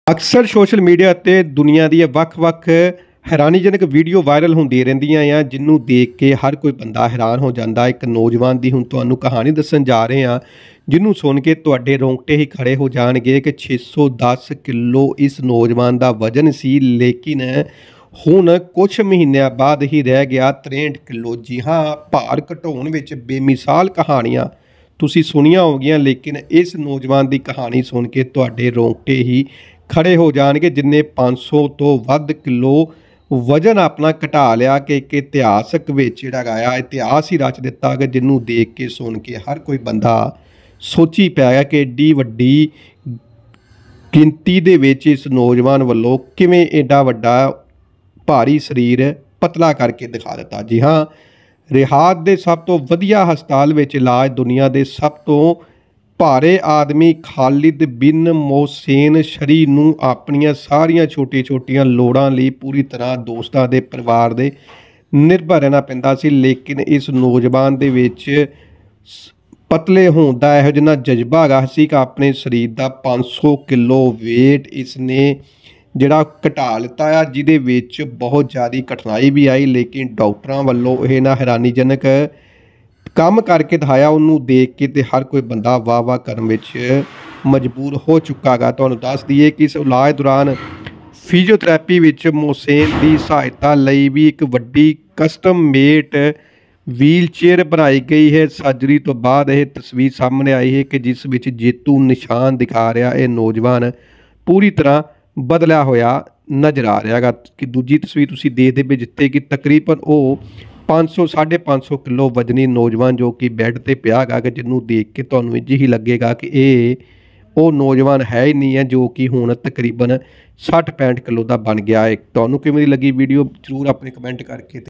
ਅਕਸਰ social media ਤੇ ਦੁਨੀਆ ਦੀਆਂ ਵੱਖ-ਵੱਖ ਹੈਰਾਨੀਜਨਕ ਵੀਡੀਓ ਵਾਇਰਲ ਹੁੰਦੀਆਂ ਰਹਿੰਦੀਆਂ ਆ, ਜਿਹਨੂੰ ਦੇਖ ਕੇ ਹਰ ਕੋਈ ਬੰਦਾ ਹੈਰਾਨ ਹੋ ਜਾਂਦਾ। ਇੱਕ ਨੌਜਵਾਨ ਦੀ ਹੁਣ ਤੁਹਾਨੂੰ ਕਹਾਣੀ ਦੱਸਣ ਜਾ ਰਹੇ ਹਾਂ, ਜਿਹਨੂੰ ਸੁਣ ਕੇ ਤੁਹਾਡੇ ਰੋਂਗਟੇ ਹੀ ਖੜੇ ਹੋ ਜਾਣਗੇ ਕਿ 610 ਕਿਲੋ ਇਸ ਨੌਜਵਾਨ ਦਾ ਵਜ਼ਨ ਸੀ, ਲੇਕਿਨ ਹੁਣ ਕੁਝ ਮਹੀਨਿਆਂ ਬਾਅਦ ਹੀ ਰਹਿ ਗਿਆ 63 ਕਿਲੋ। ਜੀ ਹਾਂ, ਭਾਰ ਘਟਾਉਣ ਵਿੱਚ ਬੇਮਿਸਾਲ ਕਹਾਣੀਆਂ ਤੁਸੀਂ ਸੁਣੀਆਂ ਹੋਗੀਆਂ, ਲੇਕਿਨ ਇਸ ਨੌਜਵਾਨ ਦੀ ਕਹਾਣੀ ਸੁਣ ਕੇ ਤੁਹਾਡੇ ਰੋਂਗਟੇ ਹੀ ਖੜੇ ਹੋ ਜਾਣਗੇ, ਜਿਨਨੇ 500 ਤੋਂ ਵੱਧ ਕਿਲੋ ਵਜ਼ਨ ਆਪਣਾ ਘਟਾ ਲਿਆ ਕਿ ਇੱਕ ਇਤਿਹਾਸਕ ਵਿੱਚ ਜਿਹੜਾ ਗਾਇਆ ਇਤਿਹਾਸ ਹੀ ਰਚ ਦਿੱਤਾ ਕਿ ਜਿਹਨੂੰ ਦੇਖ ਕੇ ਸੁਣ ਕੇ ਹਰ ਕੋਈ ਬੰਦਾ ਸੋਚੀ ਪੈ ਗਿਆ ਕਿ ਏਡੀ ਵੱਡੀ ਗਿਣਤੀ ਦੇ ਵਿੱਚ ਇਸ ਨੌਜਵਾਨ ਵੱਲੋਂ ਕਿਵੇਂ ਐਡਾ ਵੱਡਾ ਭਾਰੀ ਸਰੀਰ ਪਤਲਾ ਕਰਕੇ ਦਿਖਾ ਦਿੱਤਾ। ਜੀ ਹਾਂ, ਰਿਆਧ ਦੇ ਸਭ ਤੋਂ ਵਧੀਆ ਹਸਪਤਾਲ ਵਿੱਚ ਇਲਾਜ ਦੁਨੀਆ ਦੇ ਸਭ ਤੋਂ ਭਾਰੇ ਆਦਮੀ ਖਾਲਿਦ ਬਿਨ ਮੋਹਸੇਨ ਸ਼ਰੀ ਨੂੰ ਆਪਣੀਆਂ ਸਾਰੀਆਂ ਛੋਟੀਆਂ ਲੋੜਾਂ ਲਈ ਪੂਰੀ ਤਰ੍ਹਾਂ ਦੋਸਤਾਂ ਦੇ ਪਰਿਵਾਰ ਦੇ ਨਿਰਭਰ ਰਹਿਣਾ ਪੈਂਦਾ ਸੀ, ਲੇਕਿਨ ਇਸ ਨੌਜਵਾਨ ਦੇ ਵਿੱਚ ਪਤਲੇ ਹੋਣ ਦਾ ਇਹੋ ਜਿਹਾ ਜਜ਼ਬਾ ਹੈਗਾ ਸੀ ਕਿ ਆਪਣੇ ਸਰੀਰ ਦਾ 500 ਕਿਲੋ ਵੇਟ ਇਸਨੇ ਜਿਹੜਾ ਘਟਾ ਲਿੱਤਾ ਆ, ਜਿਹਦੇ ਵਿੱਚ ਬਹੁਤ ਜ਼ਿਆਦਾ ਕਠਿਨਾਈ ਵੀ ਆਈ, ਲੇਕਿਨ ਡਾਕਟਰਾਂ ਵੱਲੋਂ ਇਹ ਨਾ ਹੈਰਾਨੀਜਨਕ ਕੰਮ ਕਰਕੇ ਦਿਖਾਇਆ। ਉਹਨੂੰ ਦੇਖ ਕੇ ਤੇ ਹਰ ਕੋਈ ਬੰਦਾ ਵਾਹ ਵਾਹ ਕਰਨ ਵਿੱਚ ਮਜਬੂਰ ਹੋ ਚੁੱਕਾ ਗਾ। ਤੁਹਾਨੂੰ ਦੱਸ ਦਈਏ ਕਿ ਇਸ ਇਲਾਜ ਦੌਰਾਨ ਫਿਜ਼ੀਓਥੈਰੇਪੀ ਵਿੱਚ ਮੋਹਸੇਨ ਦੀ ਸਹਾਇਤਾ ਲਈ ਵੀ ਇੱਕ ਵੱਡੀ ਕਸਟਮ ਮੇਡ ਵੀਲ ਚੇਅਰ ਬਣਾਈ ਗਈ ਹੈ। ਸਰਜਰੀ ਤੋਂ ਬਾਅਦ ਇਹ ਤਸਵੀਰ ਸਾਹਮਣੇ ਆਈ ਹੈ ਕਿ ਜਿਸ ਵਿੱਚ ਜੇਤੂ ਨਿਸ਼ਾਨ ਦਿਖਾ ਰਿਹਾ ਇਹ ਨੌਜਵਾਨ ਪੂਰੀ ਤਰ੍ਹਾਂ ਬਦਲਿਆ ਹੋਇਆ ਨਜ਼ਰ ਆ ਰਿਹਾ ਗਾ। ਕਿ ਦੂਜੀ ਤਸਵੀਰ ਤੁਸੀਂ ਦੇਖਦੇ ਪਏ ਜਿੱਥੇ ਕਿ ਤਕਰੀਬਨ ਉਹ 500-550 ਕਿਲੋ ਵਜ਼ਨੀ ਨੌਜਵਾਨ ਜੋ ਕਿ ਬੈੱਡ ਤੇ ਪਿਆ ਗਾ, ਕਿ ਜਿਹਨੂੰ ਦੇਖ ਕੇ ਤੁਹਾਨੂੰ ਇੰਝ ਹੀ ਲੱਗੇਗਾ ਕਿ ਇਹ ਉਹ ਨੌਜਵਾਨ ਹੈ ਹੀ ਨਹੀਂ ਹੈ ਜੋ ਕਿ ਹੁਣ ਤਕਰੀਬਨ 60-65 ਕਿਲੋ ਦਾ ਬਣ ਗਿਆ ਹੈ। ਤੁਹਾਨੂੰ ਕਿਵੇਂ ਦੀ ਲੱਗੀ ਵੀਡੀਓ ਜ਼ਰੂਰ ਆਪਣੇ ਕਮੈਂਟ ਕਰਕੇ